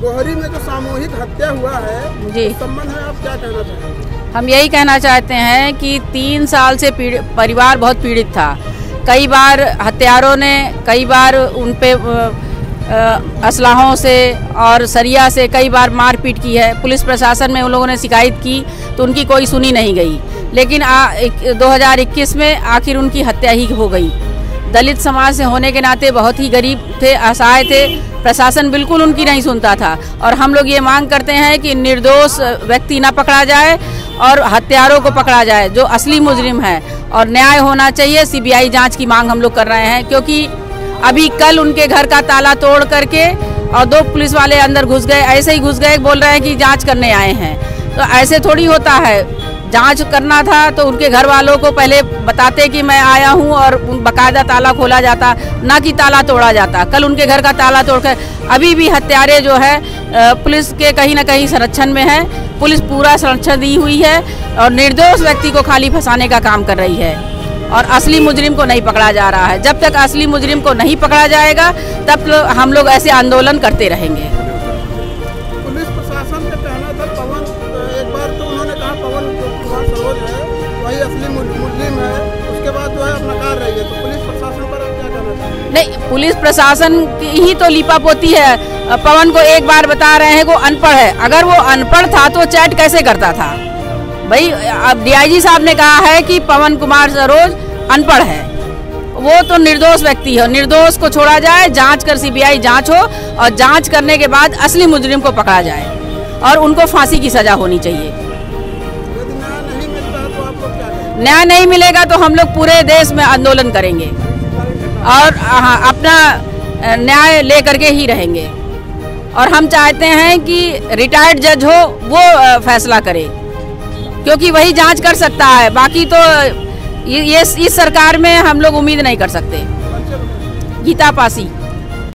गोहरी में जो सामूहिक हत्या हुआ है जी, उस संबंध में आप क्या कहना चाहेंगे? हम यही कहना चाहते हैं कि 3 साल से परिवार बहुत पीड़ित था। कई बार हत्यारों ने कई बार उन पे असलाहों से और सरिया से कई बार मारपीट की है। पुलिस प्रशासन में उन लोगों ने शिकायत की तो उनकी कोई सुनी नहीं गई, लेकिन 2021 में आखिर उनकी हत्या ही हो गई। दलित समाज से होने के नाते बहुत ही गरीब थे, असहाय थे, प्रशासन बिल्कुल उनकी नहीं सुनता था। और हम लोग ये मांग करते हैं कि निर्दोष व्यक्ति न पकड़ा जाए और हत्यारों को पकड़ा जाए जो असली मुजरिम है, और न्याय होना चाहिए। सीबीआई जांच की मांग हम लोग कर रहे हैं, क्योंकि अभी कल उनके घर का ताला तोड़ करके और 2 पुलिस वाले अंदर घुस गए, ऐसे ही घुस गए, बोल रहे हैं कि जांच करने आए हैं। तो ऐसे थोड़ी होता है। जांच करना था तो उनके घर वालों को पहले बताते कि मैं आया हूं, और बाकायदा ताला खोला जाता, ना कि ताला तोड़ा जाता। कल उनके घर का ताला तोड़कर अभी भी हत्यारे जो है पुलिस के कहीं ना कहीं संरक्षण में है। पुलिस पूरा संरक्षण दी हुई है और निर्दोष व्यक्ति को खाली फंसाने का काम कर रही है, और असली मुजरिम को नहीं पकड़ा जा रहा है। जब तक असली मुजरिम को नहीं पकड़ा जाएगा तब हम लोग ऐसे आंदोलन करते रहेंगे। पुलिस प्रशासन का कहना था पवन, एक बार तो उन्होंने कहा पवन कुमार सरोज है वही असली मुजरिम है, उसके बाद जो है अब नकार रही है। तो पुलिस प्रशासन पर आप क्या कहना चाहेंगे? नहीं, पुलिस प्रशासन की ही तो लीपापोती है। पवन को एक बार बता रहे हैं वो अनपढ़ है। अगर वो अनपढ़ था तो चैट कैसे करता था भाई? अब डीआईजी साहब ने कहा है कि पवन कुमार सरोज अनपढ़ है। वो तो निर्दोष व्यक्ति है, निर्दोष को छोड़ा जाए, जांच कर सीबीआई जांच हो, और जांच करने के बाद असली मुजरिम को पकड़ा जाए और उनको फांसी की सजा होनी चाहिए। यदि न्याय नहीं मिलता तो आप लोग क्या करेंगे? न्याय नहीं मिलेगा तो हम लोग पूरे देश में आंदोलन करेंगे और अपना न्याय लेकर के ही रहेंगे। और हम चाहते हैं कि रिटायर्ड जज हो वो फैसला करे, क्योंकि वही जांच कर सकता है। बाकी तो ये इस सरकार में हम लोग उम्मीद नहीं कर सकते। गीता पासी।